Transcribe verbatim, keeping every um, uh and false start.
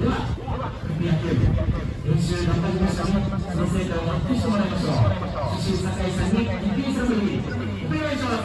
では野球練習頑張りましたね。その成果を発揮してもらいましょう。主審酒井さんに池井さんにお願いします。